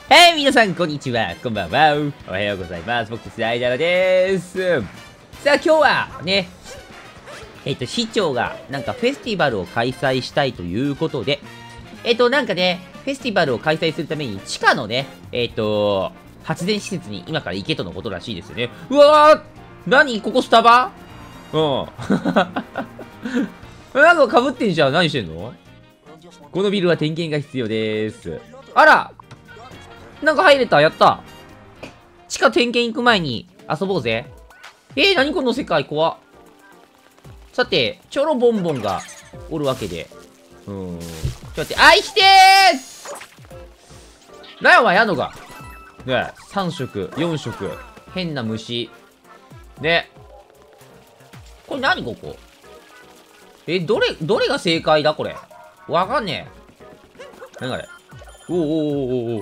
皆さん、こんにちは。こんばんは。おはようございます。僕、スライダーです。さあ、今日はね、市長が、なんか、フェスティバルを開催したいということで、なんかね、フェスティバルを開催するために、地下のね、発電施設に今から行けとのことらしいですよね。うわー、何ここスタバ？うん。なんか被ってんじゃん。何してんの？このビルは点検が必要です。あら！なんか入れた。やった。地下点検行く前に遊ぼうぜ。何この世界怖っ。さて、チョロボンボンがおるわけで。ちょっと待って。あいきてー！ライオンはやんのか。ねえ、3色、4色。変な虫。ね。これ何ここ？どれが正解だこれ。わかんねえ。何あれ。お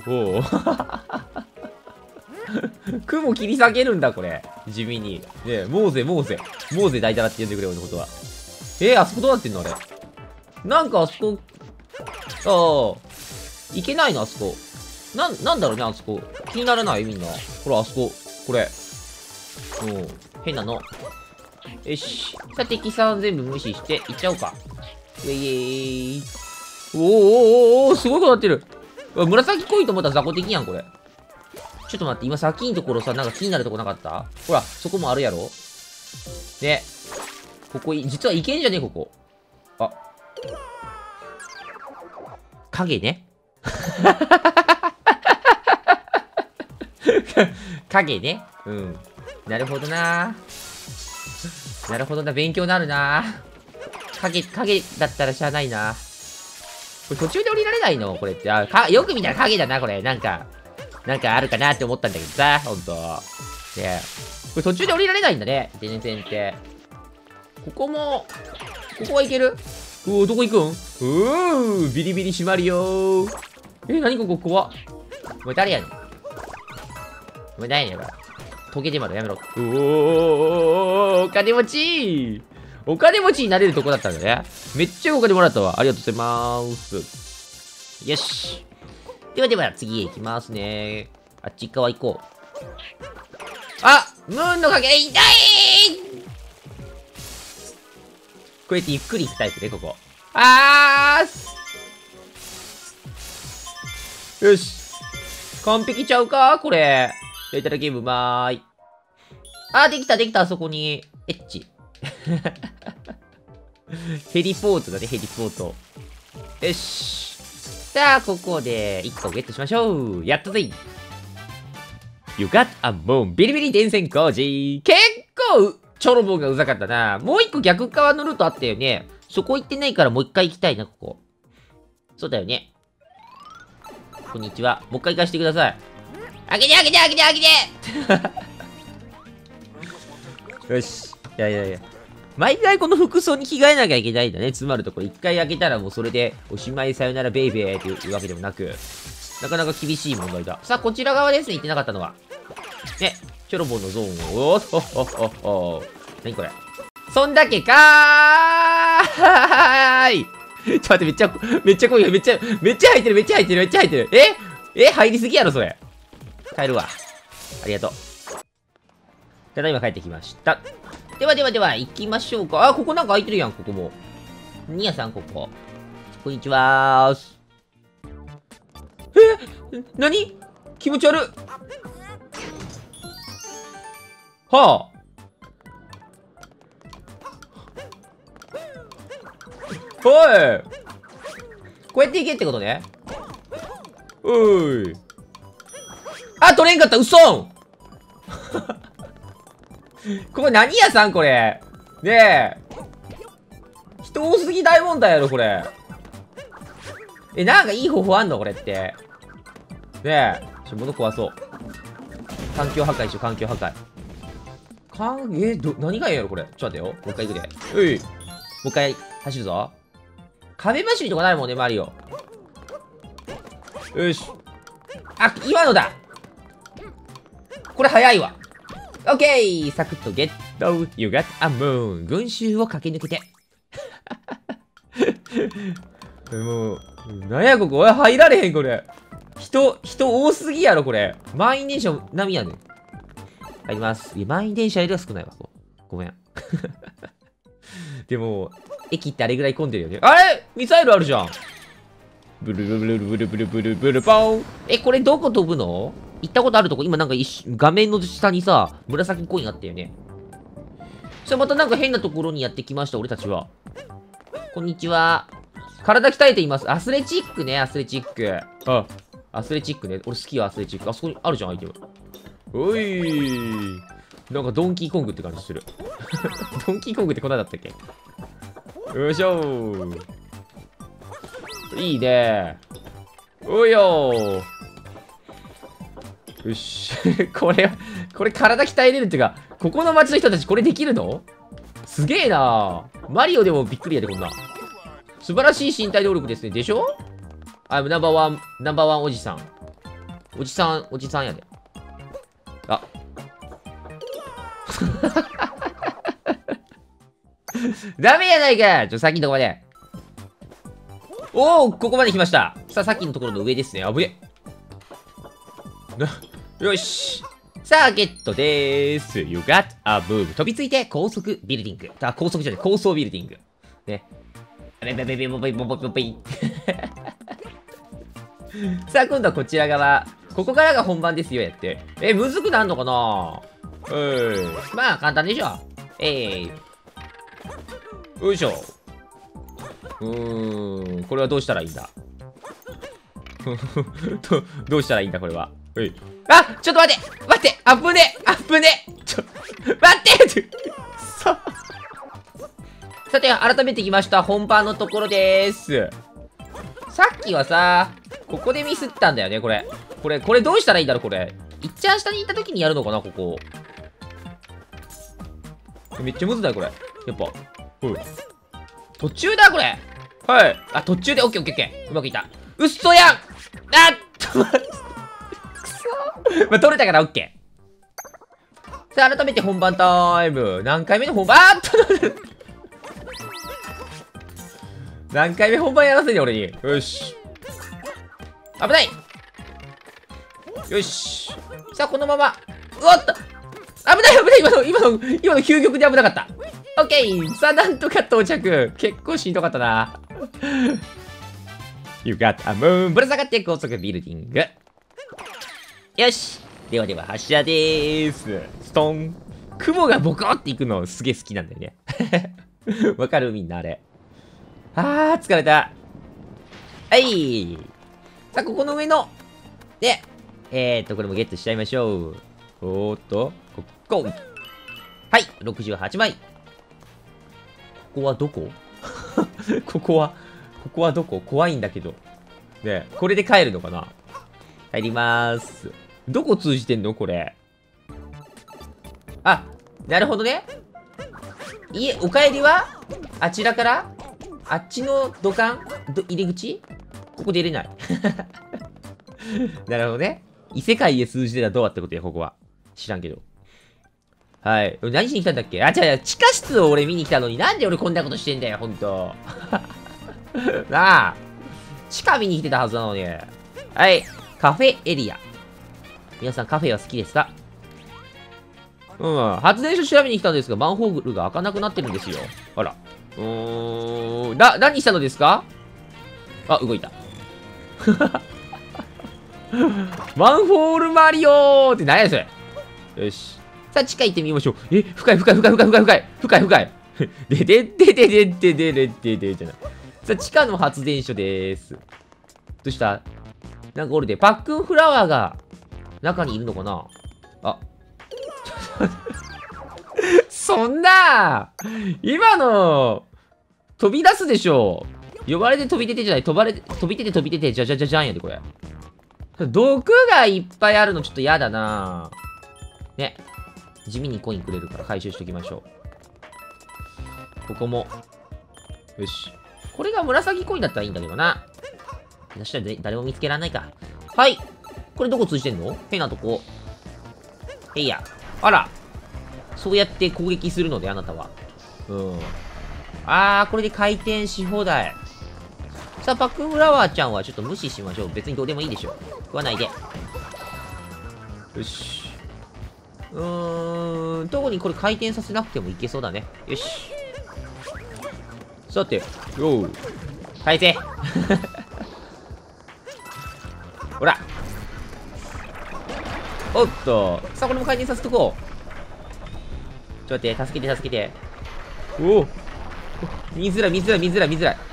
雲切り裂けるんだ、これ。地味に。ねえ、モーゼ大だらって呼んでくれよ、俺のことは。あそこどうなってんのあれ。なんかあそこ、いけないのあそこ。なんだろうね、あそこ。気にならないみんな。ほら、あそこ。これ。変なの。よし。さあ、敵さん全部無視して、いっちゃおうか。イェイ。おー、すごいことなってる。紫濃いと思ったら雑魚的やん、これ。ちょっと待って、今さっきのところさ、なんか気になるとこなかった？ほら、そこもあるやろ？で、ここ、実はいけんじゃねえ、ここ。あ。影ね。影ね。なるほどな。なるほどな、勉強になるな。影だったらしゃあないな。これ途中で降りられないのこれって。よく見たら影だな、これ。なんかあるかなって思ったんだけどさ、ほんと。ねこれ途中で降りられないんだね、電線って。ここはいける？どこ行くん？ビリビリ閉まるよー。何ここ怖っ。お前誰やねん。お前誰やねん、これ。溶けてまだやめろ。お金持ちになれるとこだったんだね。めっちゃお金もらったわ。ありがとうございまーす。よし。では次へ行きますね。あっち側行こう。ムーンの影痛い！こうやってゆっくり行くタイプね、ここ。よし。完璧ちゃうかこれ。いただきまーい。できた、あそこに。エッチ。ヘリポートだね、ヘリポート。よし。さあ、ここで1個ゲットしましょう。やったぜ。You got a moon. ビリビリ電線工事。結構、チョロボンがうざかったな。もう1個逆側のルートあったよね。そこ行ってないからもう1回行きたいな、ここ。そうだよね。こんにちは。もう1回行かせてください。開けてよし。いや。毎回この服装に着替えなきゃいけないんだね。つまるところ。1回開けたらもうそれでおしまいさよならベイベーっていうわけでもなく、なかなか厳しい問題だ。さあ、こちら側ですね。行ってなかったのは。ね。チョロボンのゾーンを。何これ。そんだけかーい。ちょっと待って、めっちゃ濃いよ。めっちゃ入ってる。入りすぎやろ、それ。帰るわ。ありがとう。ただいま帰ってきました。では、行きましょうか。ここなんか空いてるやん、ここも。ニヤさん、ここ。こんにちはーす。何？気持ち悪っ。はあ。おい。こうやっていけってことね。おい。取れんかった、嘘んこれ何屋さんこれ。ねえ。人多すぎ大問題やろ、これ。なんかいい方法あんのこれって。ねえ。物壊そう。環境破壊しよう、環境破壊。何がいいやろ、これ。ちょっと待ってよ。もう一回行くで。もう一回走るぞ。壁走りとかないもんね、マリオ。よし。今のだ。これ早いわ。オッケーサクッとゲット You got a moon 群衆を駆け抜けてもう、なんやここ入られへんこれ。 人多すぎやろ、これ。満員電車並みやねん。入ります。いや、満員電車よりは少ないわ。ごめん。でも、駅ってあれぐらい混んでるよね。あれミサイルあるじゃん。ブルブルブルブルブルブルブルポーン。これどこ飛ぶの？行ったことあるとこ、今なんか画面の下にさ、紫コインあったよね。それまたなんか変なところにやってきました、俺たちは。こんにちは。体鍛えています。アスレチックね、アスレチック。あ、アスレチックね。俺好きよ、アスレチック。あそこにあるじゃん、アイテム。おい。なんかドンキーコングって感じする。ドンキーコングってこんなだったっけ？よいしょー。いいねー。おいよー。よし。これ体鍛えれるっていうか、ここの町の人たちこれできるの？すげえなー。マリオでもびっくりやで、こんな。素晴らしい身体能力ですね。でしょ？ナンバーワンおじさん。おじさんやで。あ。ダメやないか！さっきのとこまで。おお、ここまで来ました。さあ、さっきのところの上ですね。あぶね。よし。さあ、ゲットでーす。You got a move. 飛びついて高速ビルディング。高速じゃない、高層ビルディング。ね。さあ、今度はこちら側。ここからが本番ですよ、やって。むずくなんのかな？まあ、簡単でしょ。よいしょ。これはどうしたらいいんだ？どうしたらいいんだ、これは。あ、ちょっと待ってあぶね待ってさて、改めてきました。本番のところでーす。さっきはさ、ここでミスったんだよね、これどうしたらいいんだろう、これ。いっちゃん下に行った時にやるのかな、ここ。めっちゃむずだよ、これ。やっぱ。途中だ、これ。はい。あ、途中で、オッケーオッケーオッケー。うまくいった。うっそやん！あっと、くそまあ、取れたからオッケー。さあ、改めて本番タイム。何回目の本番？あっと何回目本番やらせんね、俺に。よし。危ない！よし。さあ、このまま。うおっと！危ない今の究極で危なかった。オッケー！さあ、なんとか到着。結構しんどかったな。You got a moon! ぶら下がって高速ビルディング。よし！では発射でーす。ストン。雲がボコっていくのすげえ好きなんだよね。わかるみんなあれ。疲れた。はい。さあ、ここの上の。で、これもゲットしちゃいましょう。ここ。はい、68枚。ここはどこ？ここはどこ？怖いんだけど。ね、これで帰るのかな？入りまーす。どこ通じてんのこれ。あ、なるほどね。お帰りはあちらからあっちの土管入り口ここ出れない。なるほどね。異世界へ通じてたらどうってことや、ここは。知らんけど。はい。何しに来たんだっけ？違う、地下室を俺見に来たのになんで俺こんなことしてんだよ、ほんと。なあ。地下見に来てたはずなのに。はい。カフェエリア。皆さんカフェは好きですか？発電所調べに来たんですが、マンホールが開かなくなってるんですよ。あら。何したのですか？あ、動いた。マンホールマリオーって何やそれ。よし。さあ、地下行ってみましょう。深い。でじゃない。さあ、地下の発電所でーす。どうした？なんか俺でパックンフラワーが中にいるのかなあ。そんな今の飛び出すでしょ。呼ばれて飛び出てじゃない。飛び出てじゃじゃんやで、これ。毒がいっぱいあるのちょっと嫌だなね。地味にコインくれるから回収しときましょう。ここも。よし。これが紫コインだったらいいんだけどな。そしたら誰も見つけられないか。はい。これどこ通じてんの？変なとこ。いや。あら。そうやって攻撃するので、あなたは。これで回転し放題。 さあ、パックンフラワーちゃんはちょっと無視しましょう。別にどうでもいいでしょ。食わないで。よし。特にこれ回転させなくてもいけそうだね。よし。さて、よー。返せほら。おっと。さあ、これも回転させとこう。ちょっと待って、助けて、助けて。おお。見づらい、見づらい、見づらい、見づらい。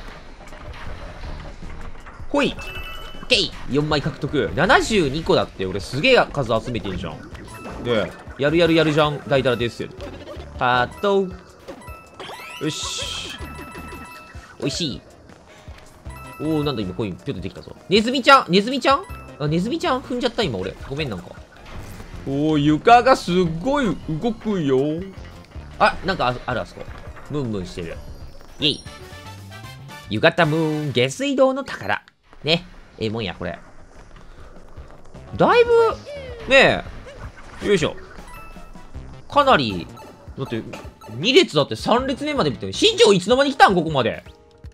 ほい。オッケー !4 枚獲得。72個だって、俺すげえ数集めてんじゃん。で、やるやるやるじゃん。大ダラですよ。ハート。よし。おいしい。おお、なんだ今コインピョッとできたぞ。ネズミちゃんネズミちゃんあ、ネズミちゃん踏んじゃった今俺。ごめんなんか。おお、床がすっごい動くよ。あ、なんかあるあそこ。ムンムンしてる。イェイ。浴衣ムーン、下水道の宝。ね。ええもんや、これ。だいぶ、ねえ。よいしょ。かなり、だって、2列だって3列目まで見てる。新庄いつの間に来たんここまで。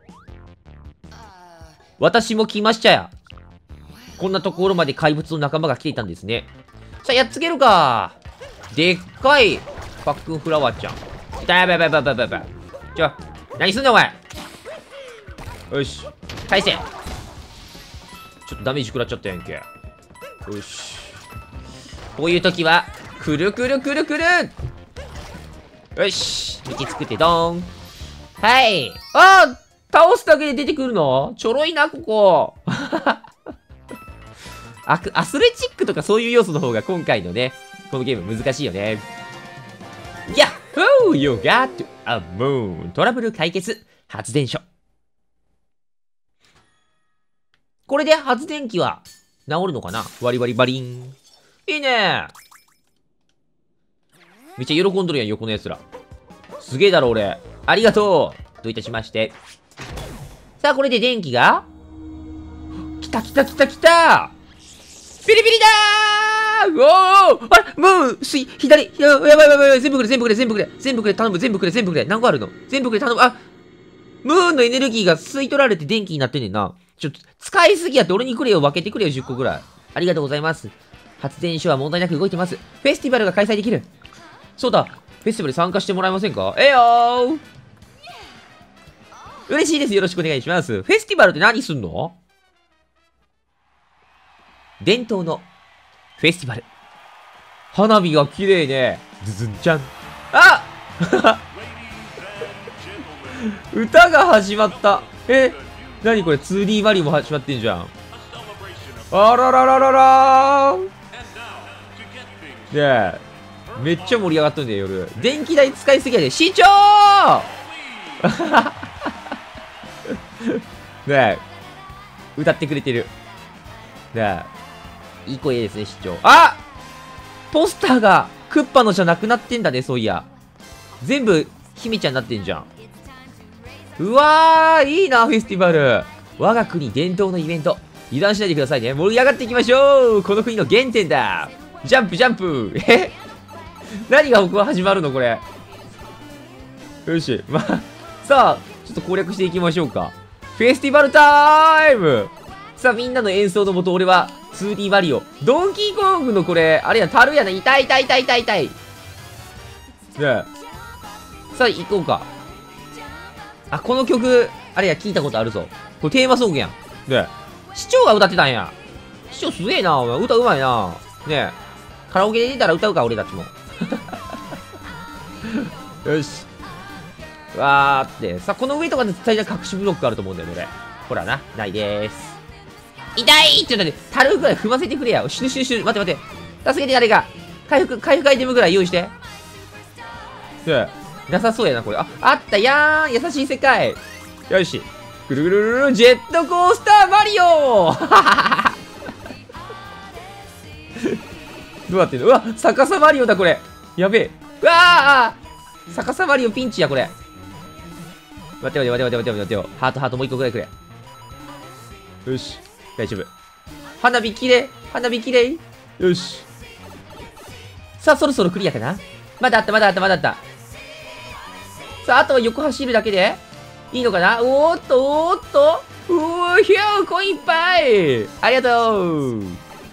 私も来ましたや。こんなところまで怪物の仲間が来ていたんですね。さあ、やっつけるか。でっかい、パックンフラワーちゃん。やばいやばいやばいやばいやばい。何すんだお前。よし。返せ。ちょっとダメージ食らっちゃったやんけ。よし。こういう時は、くるくるくるくる。よし。道作ってドーン。はい。ああ、倒すだけで出てくるのちょろいな、ここ。アスレチックとかそういう要素の方が今回のね、このゲーム難しいよね。やっほー !You got a moon! トラブル解決発電所。これで発電機は治るのかなワリワリバリン。いいねめっちゃ喜んどるやん、横のやつら。すげえだろ、俺。ありがとうどういたしまして。さあ、これで電気が来た来た来た来たビリビリだーおーあれもう、左、やばいやばいやばい、全部くれ、全部くれ、全部くれ、全部くれ、頼む、全部くれ、全部くれ。何個あるの全部くれ、頼む。あ、ムーンのエネルギーが吸い取られて電気になってんねんな。ちょっと、使いすぎやって俺にくれよ、分けてくれよ、10個ぐらい。ありがとうございます。発電所は問題なく動いてます。フェスティバルが開催できる。そうだ、フェスティバル参加してもらえませんかえよー嬉しいです。よろしくお願いします。フェスティバルって何すんの伝統のフェスティバル。花火が綺麗ね。ズズンちゃん。あ歌が始まった。何これ 2D マリオも始まってんじゃん。あらららららーねえ。めっちゃ盛り上がっとんねん夜。電気代使いすぎやで。市長ねえ。歌ってくれてる。ねえ。いい声ですね、市長。あポスターがクッパのじゃなくなってんだね、そういや。全部、姫ちゃんになってんじゃん。うわー、いいな、フェスティバル。我が国伝統のイベント。油断しないでくださいね。盛り上がっていきましょう。この国の原点だ。ジャンプ、ジャンプ。何が僕は始まるのこれ。よし。まあ、さあ、ちょっと攻略していきましょうか。フェスティバルタイムさあ、みんなの演奏のもと、俺は、2D マリオ。ドンキーコングのこれ、あれや、樽やな。痛い痛い痛い痛い痛い。ねえ。さあ、行こうか。あ、この曲、あれや、聞いたことあるぞ。これテーマソングやん。ねえ。市長が歌ってたんや。市長すげえな、お前。歌うまいな。ねえ。カラオケで出たら歌うか、俺たちも。よし。わーって。さあ、この上とかで最大隠しブロックあると思うんだよ、俺。ほらな。ないでーす。痛いって言ったで、樽ぐらい踏ませてくれや。シュルシュルシュル。待って待って。助けて誰か。回復アイテムぐらい用意して。ねえ。なさそうやな、これ。あったやーん。優しい世界。よし。ぐるぐるぐるジェットコースターマリオどうなってんのうわ逆さマリオだ、これ。やべえ。うわー逆さマリオピンチや、これ。待って待って待って待って待ってよ。ハートもう一個ぐらいくれ。よし。大丈夫。花火きれい。花火きれい。よし。さあ、そろそろクリアかな。まだあった、まだあった、まだあった。さあ、あとは横走るだけでいいのかな。おーっと、おーっと。うひょーコインいっぱいありがとう。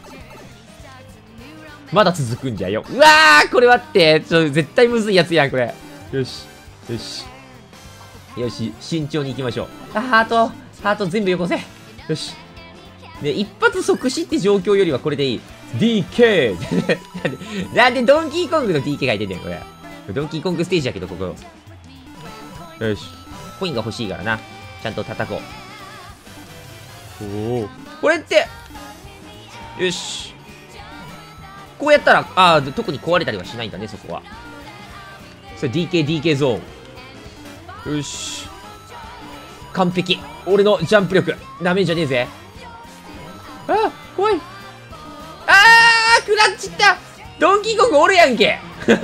まだ続くんじゃよ。うわー、これ待って。絶対むずいやつやん、これ。よし。よし。よし、慎重に行きましょう。あ、ハート全部よこせ。よし。で、一発即死って状況よりはこれでいい。DK! なんでドンキーコングの DK がいてんねん、これ。ドンキーコングステージやけど、ここ。よし。コインが欲しいからな。ちゃんと叩こう。おお。これって、よし。こうやったら、特に壊れたりはしないんだね、そこは。それ DK ゾーン。よし。完璧。俺のジャンプ力。なめんじゃねえぜ。あ、怖い。クラッチった。ドンキーコングおるやんけ。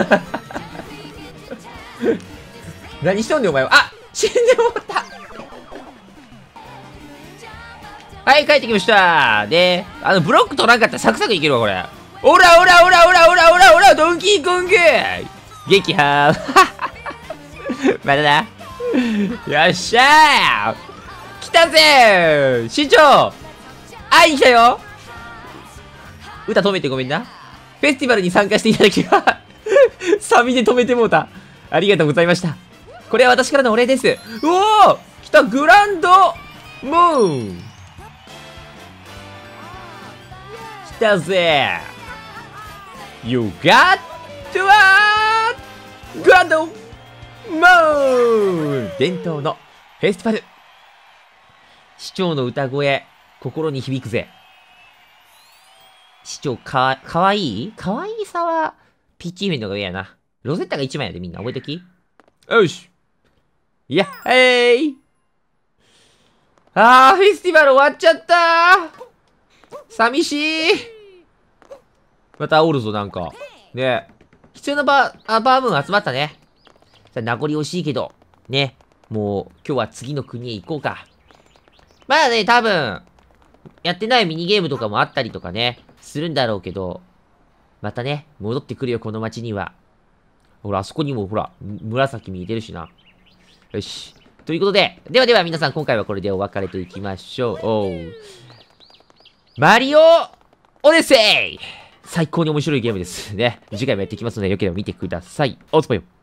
何しとんねん、お前は。あ、死んでもった。はい、帰ってきました。で、ブロック取らんかったらサクサクいけるわ、これ。オラドンキーコング撃破まだだ。よっしゃー来たぜー市長会いに来たよ。歌止めてごめんな。フェスティバルに参加していただきサビで止めてもうた。ありがとうございました。これは私からのお礼です。うおー来たグランドムーン来たぜYou got to a グランドムーン伝統のフェスティバル。市長の歌声、心に響くぜ。市長かわいいさは、ピッチイベントが上やな。ロゼッタが1枚やでみんな覚えとき。よし。いや、フェスティバル終わっちゃったー。寂しい。またおるぞ、なんか。ね必要なバー分集まったね。さあ、名残惜しいけど。ね。もう、今日は次の国へ行こうか。まだね、多分、やってないミニゲームとかもあったりとかね、するんだろうけど、またね、戻ってくるよ、この街には。ほら、あそこにもほら、紫見えてるしな。よし。ということで、では皆さん、今回はこれでお別れといきましょう。マリオオデッセイ最高に面白いゲームですね。次回もやっていきますので、よければ見てください。おつぽよ。